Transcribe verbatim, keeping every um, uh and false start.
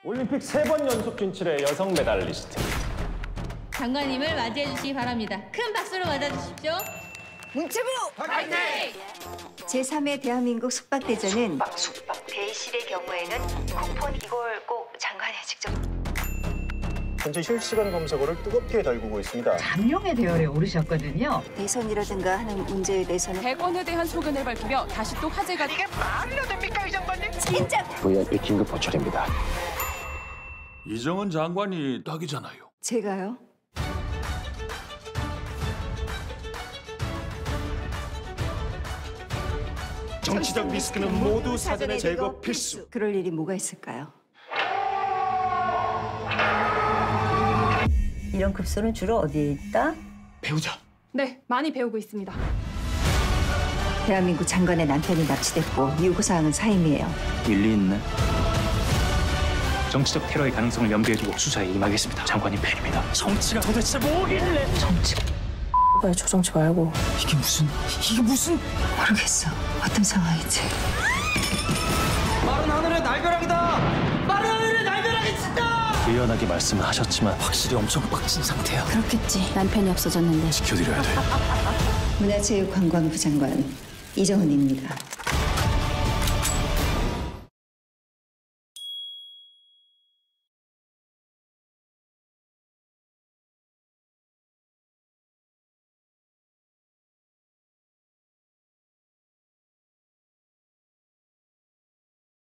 올림픽 세 번 연속 진출의 여성 메달리스트. 장관님을 맞이해 주시기 바랍니다. 큰 박수로 맞아주십시오. 문체부 파이팅! 제삼 회 대한민국 숙박대전은 숙박, 숙박. 대실의 경우에는 쿠폰 이걸 꼭 장관이 직접. 현재 실시간 검색어를 뜨겁게 달구고 있습니다. 잠룡의 대열에 오르셨거든요. 대선이라든가 하는 문제에 대해서는 대권에 대한 소견을 밝히며 다시 또 화제가. 이게 말로 됩니까, 이 장관님? 진짜 부연이 긴급 보철입니다. 이정은 장관이 딱이잖아요. 제가요? 정치적 리스크는 모두 사전에 제거 필수. 그럴 일이 뭐가 있을까요? 이런 급소는 주로 어디에 있다? 배우자. 네, 많이 배우고 있습니다. 대한민국 장관의 남편이 납치됐고 유고사항은 사임이에요. 일리 있네. 정치적 테러의 가능성을 염두에 두고 수사에 임하겠습니다. 장관님 팬입니다. 정치가 도대체 뭐길래? 정치. 왜 조정치 말고. 이게 무슨... 이게 무슨... 모르겠어. 어떤 상황이지? 마른 하늘의 날벼락이다! 마른 하늘의 날벼락이 친다! 유연하게 말씀을 하셨지만 확실히 엄청 빡친 상태야. 그렇겠지. 남편이 없어졌는데. 지켜드려야 돼. 문화체육관광부 장관 이정은입니다.